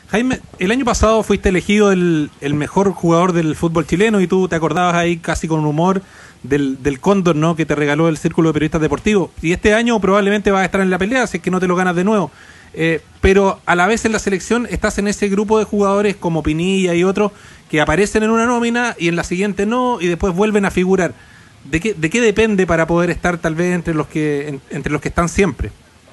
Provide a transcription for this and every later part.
Jaime, el año pasado fuiste elegido el mejor jugador del fútbol chileno y tú te acordabas ahí casi con humor del cóndor, ¿no?, que te regaló el Círculo de Periodistas Deportivos. Y este año probablemente vas a estar en la pelea, si es que no te lo ganas de nuevo. Pero a la vez en la selección estás en ese grupo de jugadores como Pinilla y otros que aparecen en una nómina y en la siguiente no, y después vuelven a figurar. ¿De qué depende para poder estar tal vez entre los que están siempre?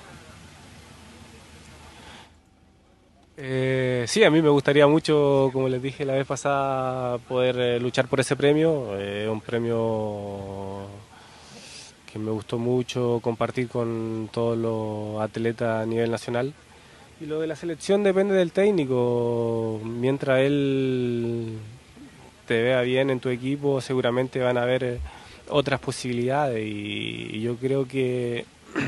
Sí, a mí me gustaría mucho, como les dije la vez pasada, poder luchar por ese premio. Un premio que me gustó mucho compartir con todos los atletas a nivel nacional. Y lo de la selección depende del técnico. Mientras él te vea bien en tu equipo, seguramente van a haber otras posibilidades. Y yo creo que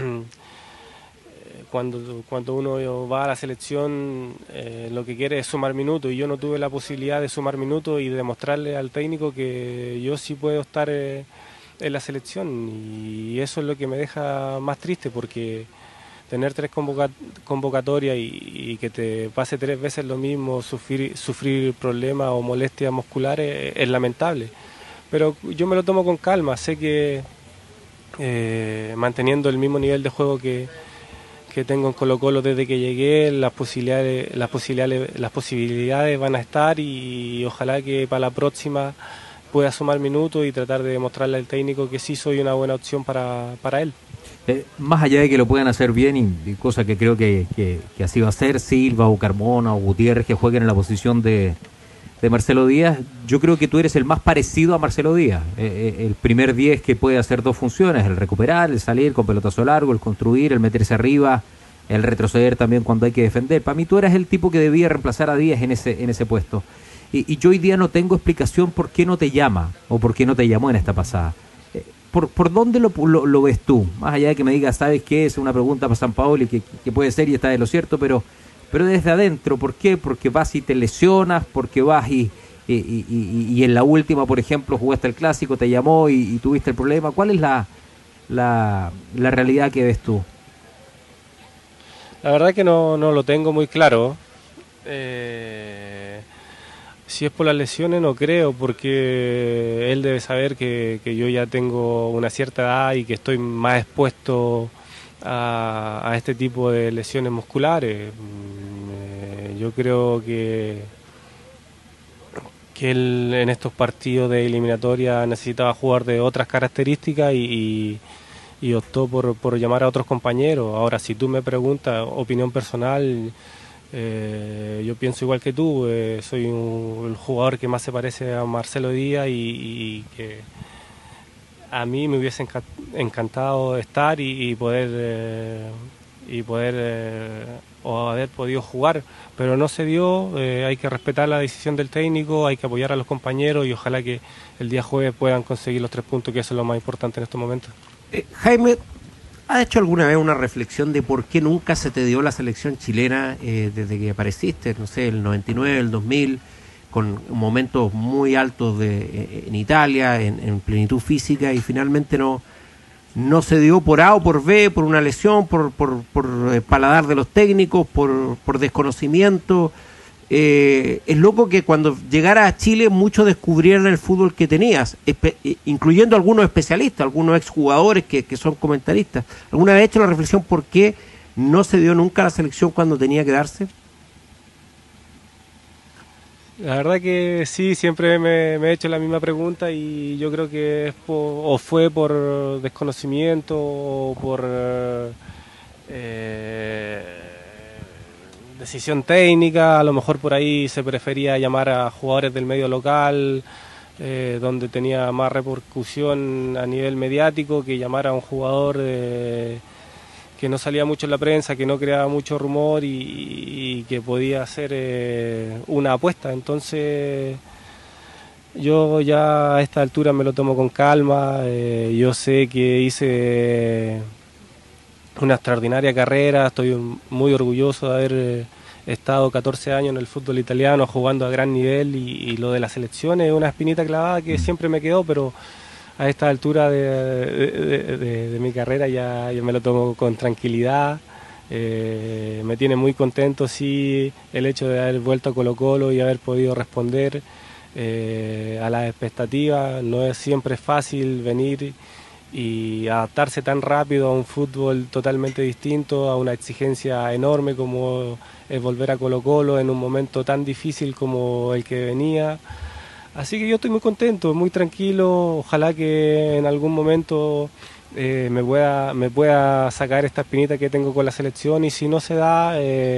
cuando uno va a la selección, lo que quiere es sumar minutos, y yo no tuve la posibilidad de sumar minutos y demostrarle al técnico que yo sí puedo estar en la selección, y eso es lo que me deja más triste, porque tener tres convocatorias y que te pase 3 veces lo mismo, sufrir problemas o molestias musculares, es lamentable. Pero yo me lo tomo con calma, sé que manteniendo el mismo nivel de juego que tengo en Colo-Colo desde que llegué, las posibilidades van a estar, y ojalá que para la próxima pueda sumar minutos y tratar de demostrarle al técnico que sí soy una buena opción para él. Más allá de que lo puedan hacer bien, y cosa que creo que así va a ser, Silva o Carmona o Gutiérrez, que jueguen en la posición de Marcelo Díaz, yo creo que tú eres el más parecido a Marcelo Díaz. El primer 10 que puede hacer dos funciones: el recuperar, el salir con pelotazo largo, el construir, el meterse arriba, el retroceder también cuando hay que defender. Para mí tú eras el tipo que debía reemplazar a Díaz en ese puesto. Y yo hoy día no tengo explicación por qué no te llama o por qué no te llamó en esta pasada. ¿Por dónde lo ves tú? Más allá de que me digas, ¿sabes qué? Es una pregunta para San Paoli que puede ser y está de lo cierto, pero desde adentro, ¿por qué? Porque vas y te lesionas, porque vas y en la última, por ejemplo, jugaste el clásico, te llamó y tuviste el problema. ¿Cuál es la realidad que ves tú? La verdad que no lo tengo muy claro. Si es por las lesiones, no creo, porque él debe saber que yo ya tengo una cierta edad y que estoy más expuesto a este tipo de lesiones musculares. Yo creo que él en estos partidos de eliminatoria necesitaba jugar de otras características, y optó por llamar a otros compañeros. Ahora, si tú me preguntas opinión personal, yo pienso igual que tú. Soy el jugador que más se parece a Marcelo Díaz, y que a mí me hubiese encantado estar y poder o haber podido jugar, pero no se dio. Hay que respetar la decisión del técnico, hay que apoyar a los compañeros, y ojalá que el día jueves puedan conseguir los 3 puntos, que eso es lo más importante en estos momentos. Jaime, ¿has hecho alguna vez una reflexión de por qué nunca se te dio la selección chilena desde que apareciste? No sé, el 99, el 2000, con momentos muy altos en Italia, en plenitud física, y finalmente no se dio por A o por B, por una lesión, por paladar de los técnicos, por desconocimiento. Es loco que cuando llegara a Chile muchos descubrieran el fútbol que tenías, incluyendo algunos especialistas, algunos exjugadores que son comentaristas. ¿Alguna vez he hecho la reflexión por qué no se dio nunca la selección cuando tenía que darse? La verdad que sí, siempre me he hecho la misma pregunta, y yo creo que fue por desconocimiento o por decisión técnica. A lo mejor por ahí se prefería llamar a jugadores del medio local, donde tenía más repercusión a nivel mediático, que llamar a un jugador que no salía mucho en la prensa, que no creaba mucho rumor y que podía ser una apuesta. Entonces yo ya a esta altura me lo tomo con calma. Yo sé que hice una extraordinaria carrera, estoy muy orgulloso de haber estado 14 años en el fútbol italiano jugando a gran nivel, y lo de la selección es una espinita clavada que siempre me quedó, pero a esta altura de mi carrera ya me lo tomo con tranquilidad. Me tiene muy contento, sí, el hecho de haber vuelto a Colo-Colo y haber podido responder a las expectativas. No es siempre fácil venir y adaptarse tan rápido a un fútbol totalmente distinto, a una exigencia enorme como es volver a Colo-Colo en un momento tan difícil como el que venía. Así que yo estoy muy contento, muy tranquilo. Ojalá que en algún momento me pueda sacar esta espinita que tengo con la selección, y si no se da,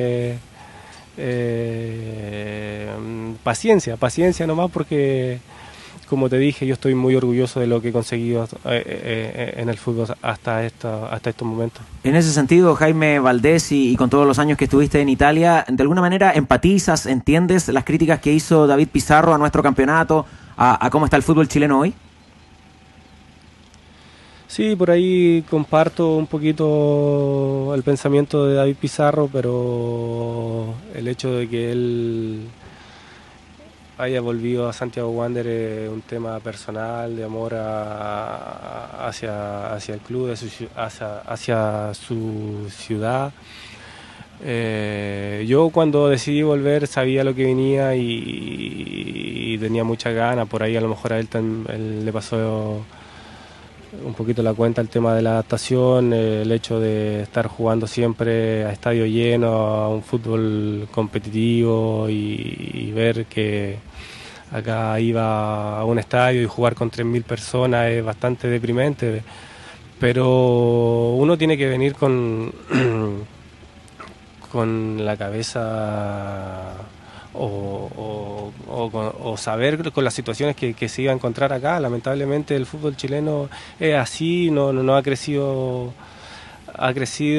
paciencia nomás, porque como te dije, yo estoy muy orgulloso de lo que he conseguido en el fútbol hasta estos momentos. En ese sentido, Jaime Valdés, y con todos los años que estuviste en Italia, ¿de alguna manera empatizas, entiendes las críticas que hizo David Pizarro a nuestro campeonato, a cómo está el fútbol chileno hoy? Sí, por ahí comparto un poquito el pensamiento de David Pizarro, pero el hecho de que él haya volvido a Santiago Wanderers es un tema personal, de amor hacia el club, hacia su ciudad. Yo cuando decidí volver sabía lo que venía y tenía muchas ganas. Por ahí a lo mejor a él le pasó un poquito la cuenta el tema de la adaptación, el hecho de estar jugando siempre a estadio lleno, a un fútbol competitivo, y ver que acá iba a un estadio y jugar con 3.000 personas es bastante deprimente, pero uno tiene que venir con la cabeza o saber con las situaciones que se iba a encontrar acá. Lamentablemente el fútbol chileno es así, no ha crecido a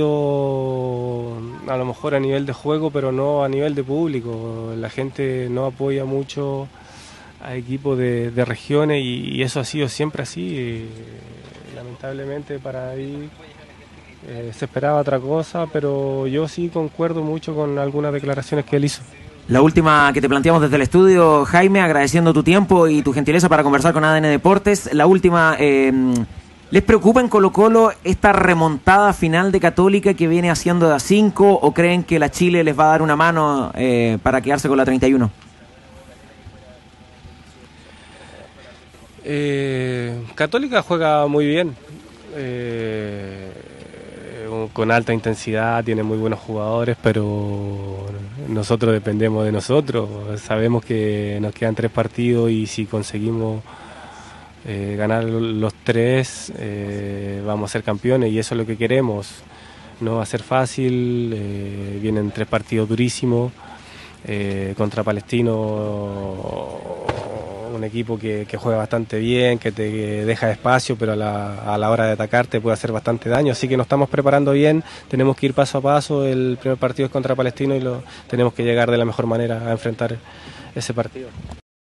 lo mejor a nivel de juego, pero no a nivel de público. La gente no apoya mucho a equipos de regiones, y eso ha sido siempre así. Lamentablemente para ahí se esperaba otra cosa, pero yo sí concuerdo mucho con algunas declaraciones que él hizo. La última que te planteamos desde el estudio, Jaime, agradeciendo tu tiempo y tu gentileza para conversar con ADN Deportes. La última, ¿les preocupa en Colo-Colo esta remontada final de Católica que viene haciendo de a 5, o creen que la Chile les va a dar una mano para quedarse con la 31? Católica juega muy bien, con alta intensidad, tiene muy buenos jugadores, pero nosotros dependemos de nosotros. Sabemos que nos quedan 3 partidos, y si conseguimos ganar los 3, vamos a ser campeones, y eso es lo que queremos. No va a ser fácil, vienen 3 partidos durísimos, contra Palestino, un equipo que juega bastante bien, que te deja espacio, pero a la hora de atacar te puede hacer bastante daño. Así que nos estamos preparando bien, tenemos que ir paso a paso. El primer partido es contra Palestino y tenemos que llegar de la mejor manera a enfrentar ese partido.